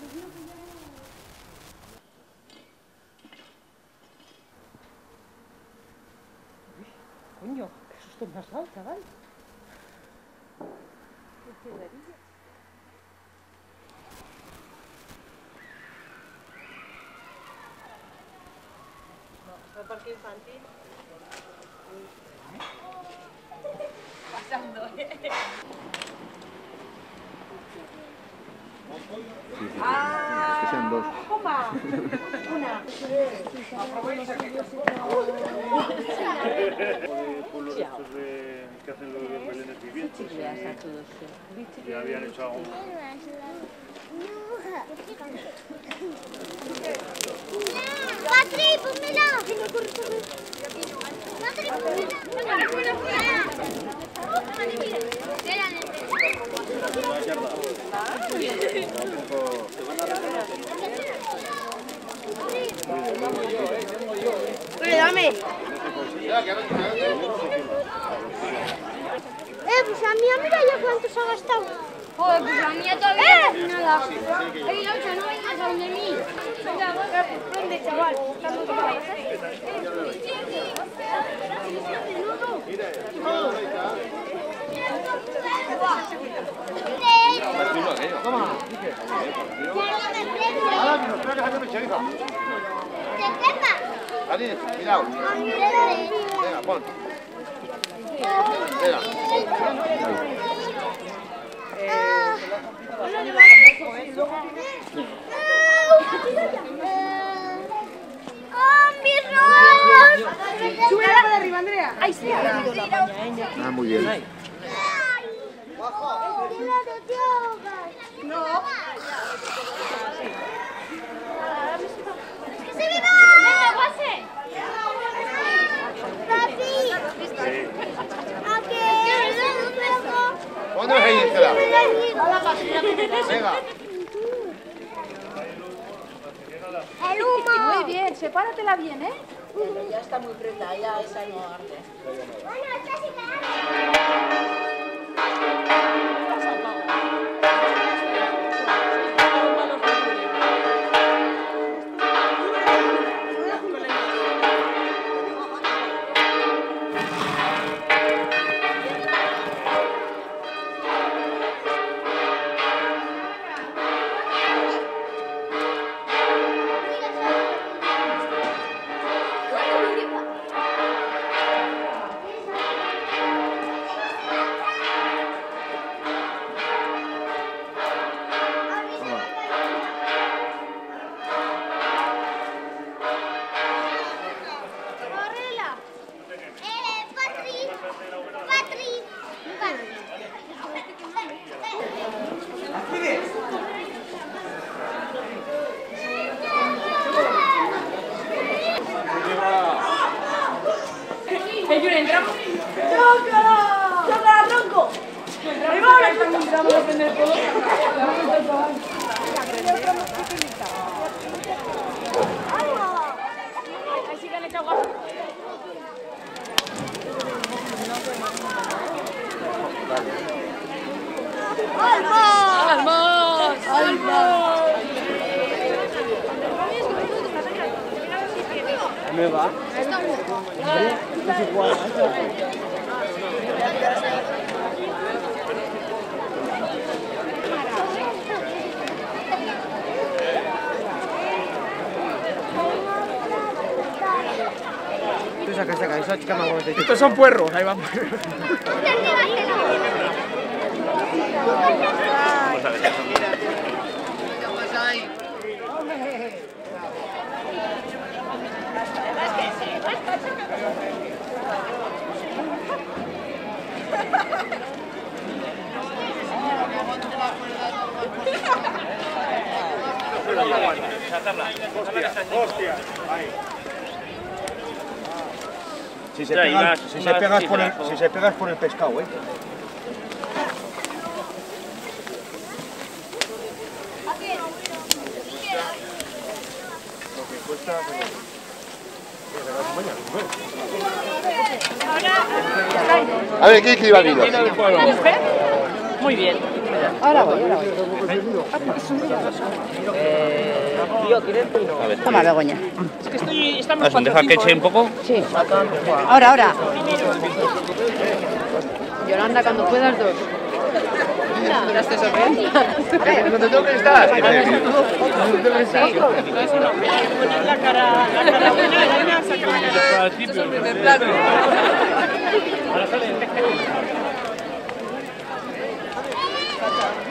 Coño, qué susto me has dado, chaval. Qué cederilla. No, está el parque infantil. Pasando, Sí, que sean dos. ¡Toma! Una. Pueblos estos que hacen los belenes vivientes. Y habían hecho algo. ¡Patri, pónmela! ¡Patri, pónmela! Oye, dame. Pues a mí, mira ya cuántos ha gastado. Joder, pues la mía todavía no nada. Ey, Laucha, no vengas a donde mí. ¿Dónde, chaval? Toma, Dani, cuidado. Venga, pon. Venga. ¡Oh, mis robos! ¡Súbela para arriba, Andrea! ¡Ay, sí! Ah, muy bien. No. ¡Que se viva! ¡Venga, pase! ¡Papi! ¿A qué? ¿Cuándo es ahí, Estela? Venga. ¡El humo! Muy bien, sepáratela bien, ¿eh? Ya está muy preta, ya esa no arde. Bueno, esta sí me ¡Chócala, tronco! ¡Ahí va! ¡Vamos a aprender todo! Ahí sí que han echado gas. ¡Almas! ¡Almas! ¿Me va? Saca, esa chica más bonita. Estos son puerros, ahí vamos. ¡Hostia! Ahí. Si se pegas por el pescado, ¿eh? Lo que cuesta... A ver, ¿qué escriba vino? Muy bien. Ahora voy. Tío, ¿quieres vino? Toma, Begoña. Es que estamos ¿Has dejado que eche un poco? Sí. Ahora. Yolanda, cuando puedas, dos. Mira, te sorprende. ¿No te tengo que estar? Sí. Poner la cara buena, Elena, saca la cara. Al principio, el primer plano. Ahora sale.